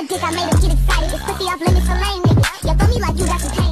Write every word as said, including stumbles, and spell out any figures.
dick, I made him get excited. This pussy off limits for lame niggas. You throw me like you got some